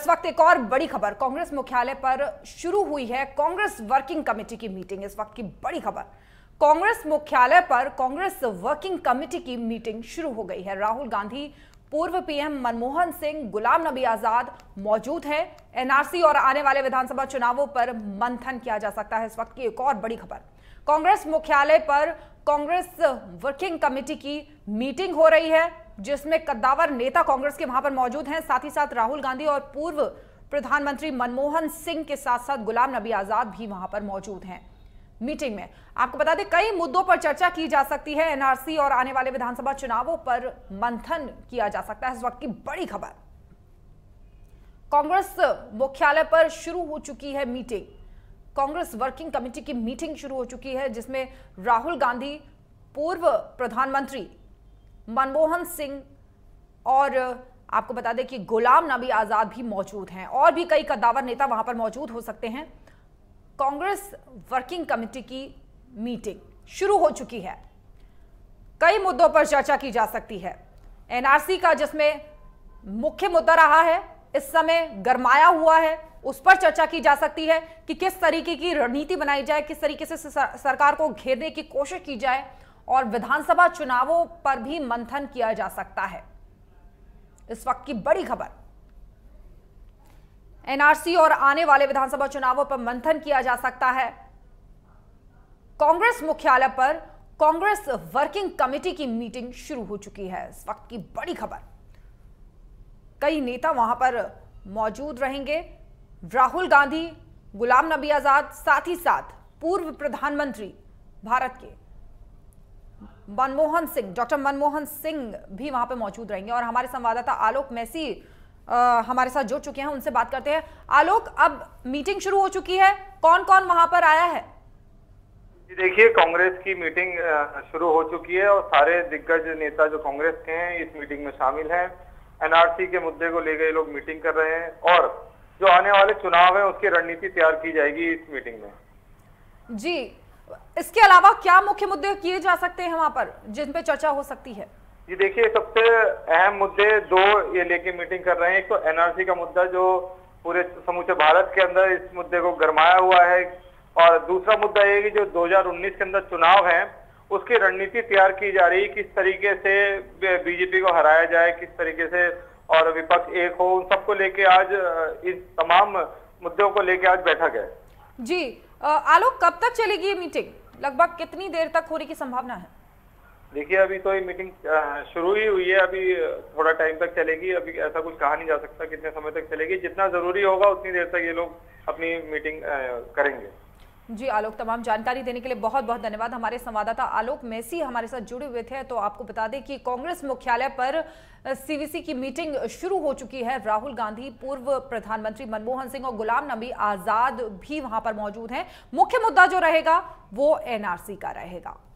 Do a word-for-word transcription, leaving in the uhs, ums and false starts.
इस वक्त एक और बड़ी खबर, कांग्रेस मुख्यालय पर शुरू हुई है कांग्रेस वर्किंग कमेटी की मीटिंग। इस वक्त की बड़ी खबर, कांग्रेस मुख्यालय पर कांग्रेस वर्किंग कमेटी की मीटिंग शुरू हो गई है। राहुल गांधी, पूर्व पीएम मनमोहन सिंह, गुलाम नबी आजाद मौजूद है। एनआरसी और आने वाले विधानसभा चुनावों पर मंथन किया जा सकता है। इस वक्त की एक और बड़ी खबर, कांग्रेस मुख्यालय पर कांग्रेस वर्किंग कमेटी की मीटिंग हो रही है, जिसमें कद्दावर नेता कांग्रेस के वहां पर मौजूद हैं। साथ ही साथ राहुल गांधी और पूर्व प्रधानमंत्री मनमोहन सिंह के साथ साथ गुलाम नबी आजाद भी वहां पर मौजूद हैं। मीटिंग में आपको बता दें, कई मुद्दों पर चर्चा की जा सकती है। एनआरसी और आने वाले विधानसभा चुनावों पर मंथन किया जा सकता है। इस वक्त की बड़ी खबर, कांग्रेस मुख्यालय पर शुरू हो चुकी है मीटिंग। कांग्रेस वर्किंग कमेटी की मीटिंग शुरू हो चुकी है, जिसमें राहुल गांधी, पूर्व प्रधानमंत्री मनमोहन सिंह और आपको बता दें कि गुलाम नबी आजाद भी मौजूद हैं और भी कई कद्दावर नेता वहां पर मौजूद हो सकते हैं। कांग्रेस वर्किंग कमेटी की मीटिंग शुरू हो चुकी है। कई मुद्दों पर चर्चा की जा सकती है। एनआरसी का, जिसमें मुख्य मुद्दा रहा है, इस समय गरमाया हुआ है, उस पर चर्चा की जा सकती है कि किस तरीके की रणनीति बनाई जाए, किस तरीके से सरकार को घेरने की कोशिश की जाए, और विधानसभा चुनावों पर भी मंथन किया जा सकता है। इस वक्त की बड़ी खबर, एनआरसी और आने वाले विधानसभा चुनावों पर मंथन किया जा सकता है। कांग्रेस मुख्यालय पर कांग्रेस वर्किंग कमेटी की मीटिंग शुरू हो चुकी है। इस वक्त की बड़ी खबर, कई नेता वहां पर मौजूद रहेंगे। राहुल गांधी, गुलाम नबी आजाद, साथ ही साथ पूर्व प्रधानमंत्री भारत के मनमोहन सिंह, डॉक्टर मनमोहन सिंह भी वहां पे मौजूद रहेंगे। और हमारे संवाददाता आलोक मैसी आ, हमारे साथ जुड़ चुके हैं, उनसे बात करते हैं। आलोक, अब मीटिंग शुरू हो चुकी है, कौन कौन वहां पर आया है? जी देखिए, कांग्रेस की मीटिंग शुरू हो चुकी है और सारे दिग्गज नेता जो कांग्रेस के हैं इस मीटिंग में शामिल हैं। एनआरसी के मुद्दे को लेकर लोग मीटिंग कर रहे हैं और जो आने वाले चुनाव है उसकी रणनीति तैयार की जाएगी इस मीटिंग में। जी, इसके अलावा क्या मुख्य मुद्दे किए जा सकते हैं वहां पर जिन पे चर्चा हो सकती है? जी देखिए, सबसे अहम मुद्दे दो ये लेके मीटिंग कर रहे हैं। एक तो एनआरसी का मुद्दा जो पूरे समूचे भारत के अंदर इस मुद्दे को गरमाया हुआ है, और दूसरा मुद्दा ये कि जो दो हज़ार उन्नीस के अंदर चुनाव है उसकी रणनीति तैयार की जा रही है, किस तरीके से बीजेपी को हराया जाए, किस तरीके से और विपक्ष एक हो, उन सबको लेके आज इस तमाम मुद्दों को लेके आज बैठक है। जी आलोक, कब तक चलेगी ये मीटिंग? लगभग कितनी देर तक होने की संभावना है? देखिए, अभी तो ये मीटिंग शुरू ही हुई है, अभी थोड़ा टाइम तक चलेगी। अभी ऐसा कुछ कहा नहीं जा सकता कितने समय तक चलेगी। जितना जरूरी होगा उतनी देर तक ये लोग अपनी मीटिंग करेंगे। जी आलोक, तमाम जानकारी देने के लिए बहुत बहुत धन्यवाद। हमारे संवाददाता आलोक मैसी हमारे साथ जुड़े हुए थे। तो आपको बता दें कि कांग्रेस मुख्यालय पर सीवीसी की मीटिंग शुरू हो चुकी है। राहुल गांधी, पूर्व प्रधानमंत्री मनमोहन सिंह और गुलाम नबी आजाद भी वहां पर मौजूद हैं। मुख्य मुद्दा जो रहेगा वो एनआरसी का रहेगा।